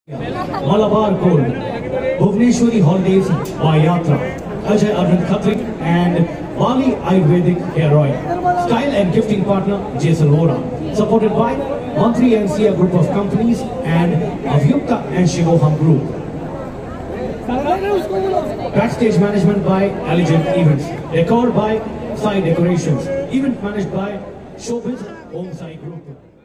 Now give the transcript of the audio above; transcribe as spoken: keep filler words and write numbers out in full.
Malabar Gold, Bhubaneswari Holidays by Yatra, Ajay Arvind Khatri and Bali Ayurvedic Hair Oil. Style and gifting partner Jason Vora. Supported by Mantri N C A Group of Companies and Avyukta and Shivoham Group. Backstage management by Elegant Events. Decor by Sai Decorations. Event managed by Showbiz Home Sai Group.